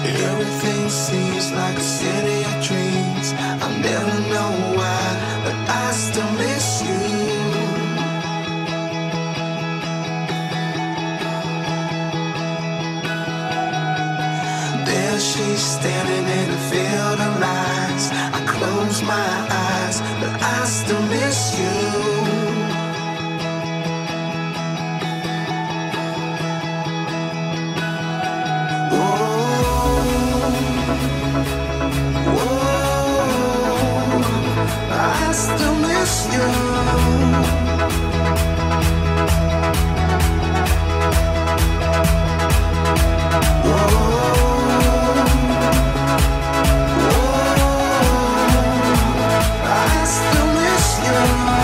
Everything seems like a city of dreams. I'll never know why, but I still miss you. There she's standing in a field of lights. I close my eyes, but I still miss you. I still miss you. I still miss you.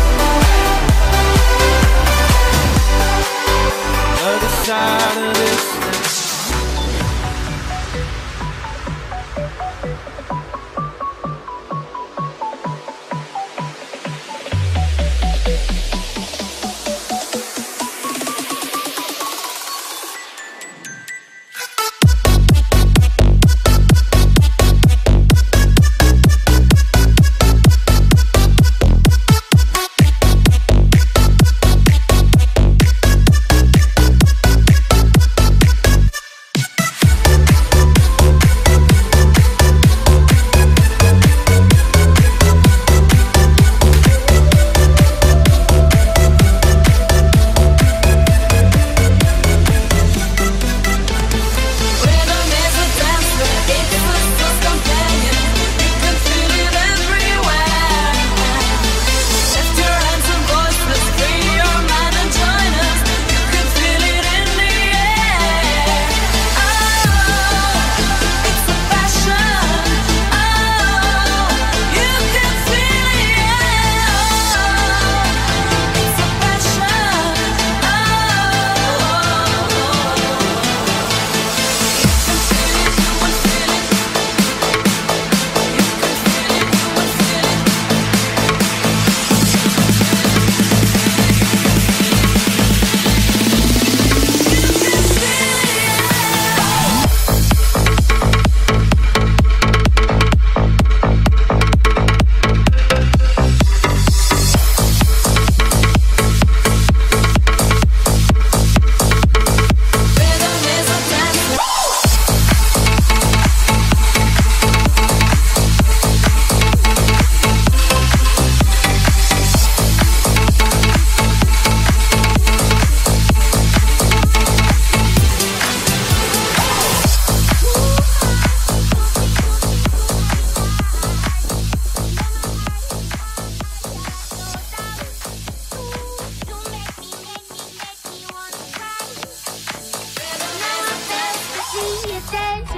Side of this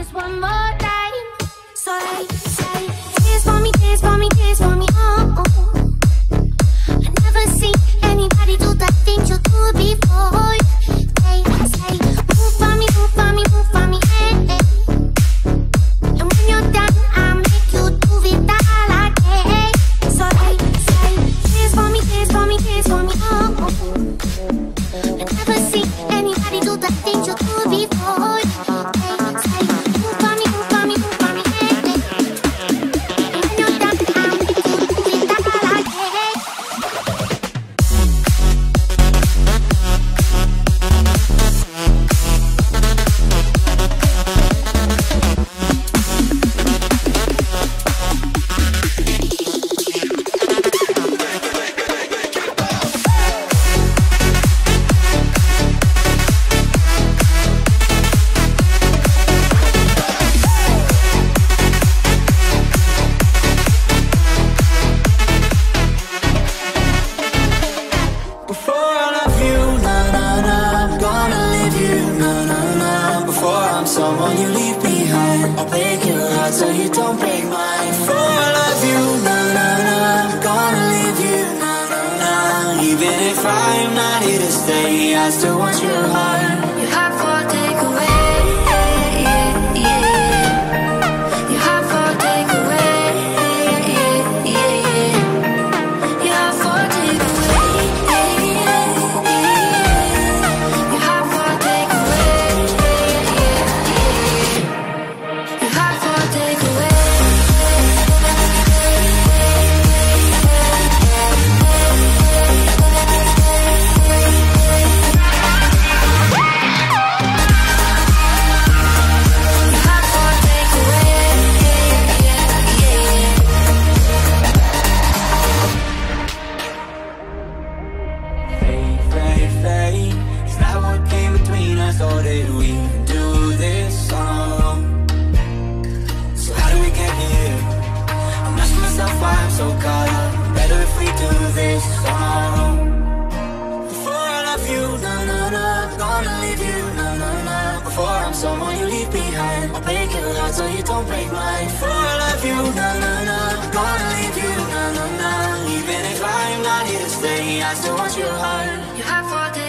just one more time. So they say, dance for me, dance for me, dance for me, oh, oh. I never seen anybody do the things you do before. They say, move for me, move for me, move for me, hey, hey. And when you're done, I'll make you do it all again. So they say, dance for me, dance for me, dance for me, oh, oh. I never seen anybody do the things you do before. They say, move for me, move for me, move for me, hey, hey. And when you're done, I'll make you do it all again. Before I love you, na na na, I'm gonna leave you, na na na. Before I'm someone you leave behind, I'll break your heart so you don't break mine. Before I love you, na na na, I'm gonna leave you, na na na. Even if I'm not here to stay, I still want your heart. You have for takeaway, yeah, yeah, yeah. You have for takeaway, yeah, yeah, yeah. You have for takeaway, yeah, yeah, yeah. You have for takeaway, yeah, yeah, yeah. You have for takeaway. Is that what came between us, or did we do this on our own? So how do we get here? I'm asking myself why I'm so caught up. Better if we do this on our own. Before I love you, na na na, I'm gonna leave you, na na na. Before I'm someone you leave behind, I'll break your heart so you don't break mine. Before I love you, na na na, I'm gonna leave you, na na na. Even if I'm not here to stay, I still want your heart. You have for takeaway.